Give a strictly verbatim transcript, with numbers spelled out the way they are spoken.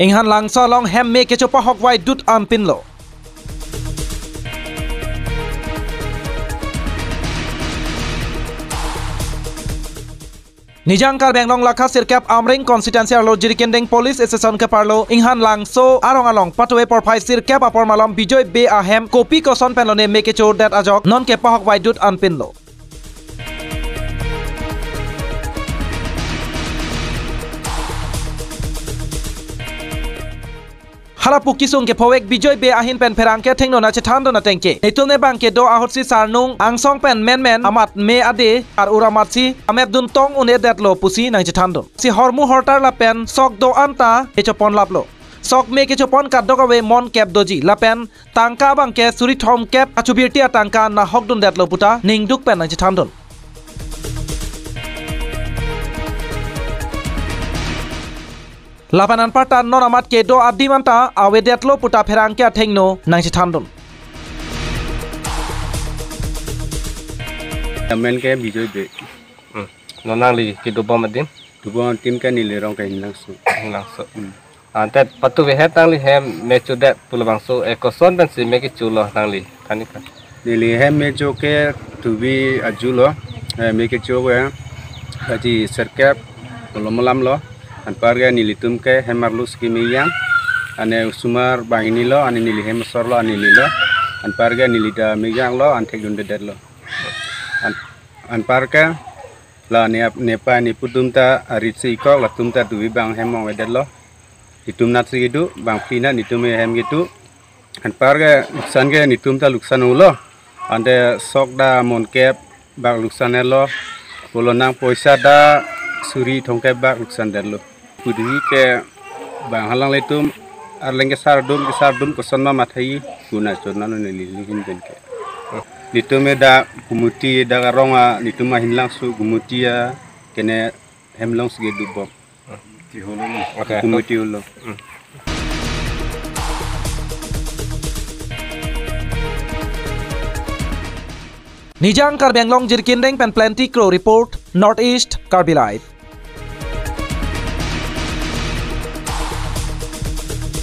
Inghan langsa long hem me ke chopa hok wai dut am pinlo. Nijangkar benglong lakha sirkap amring constituency arlo jirikendeng police station ke parlo inghan langso arong along patwe porphai sirkap apor malom bijoy be ahem kopi koson penlone meke chor dat ajok non ke pahok waidut anpinlo. Harapu kisung ke powek bijoy be ahin pen perangke thengno na chetando na tengke netulne bangke do ahotsi sarnung angsong pen men men amat me ade ar uramatsi amet dun tong une detlo pusi nang chetando si hormu hortar la pen sok do anta echopon laplo sok me ke chopon kaddoka we mon kep doji la pen tangka bangke suri thom kep achubirtia tangka na hokdun detlo puta ningduk pen nang chetandon. Lapanan parta non amat ke do adimanta awe detlo puta pherangke athengno nang chetandon. Amen ke bijoy be. Hmm. Nonang li ke do bom adim. Do bom tim ke ni le rong ke langsu. Langso. Antet patu we hetang li hem mechu det pulabangso e koson ben si meki chulo nang li kanika. Ni li hem mecho ke tu bi ajulo meke cho we haji serkap lomolam lo an parga nilitum ke hemarlu skimiyan ane usumar bang ini lo ane nili hemsor lo ane lilo an parga nilida miyang lo an tekdun de lo an an parga la ne nepa ni putumta aritsi ko la tumta duwi bang hemong wedel lo itum natri gitu bang pina nitum hem gitu an parga luksan ke nitumta luksan ulo ande sokda monkep bang luksan lo polonang poisa da suri thongke bang luksan lo Pudhi ke bang halang letum arleng ke sardum ke sardum kosan ma mathai guna chona no nililin benke nitume da gumuti da ronga nituma hinlang su gumutia kene hemlong sige dubok ti holo okay gumuti ulo. Nijangkar benglong jirikendeng pen plenty crow report Northeast Karbilite.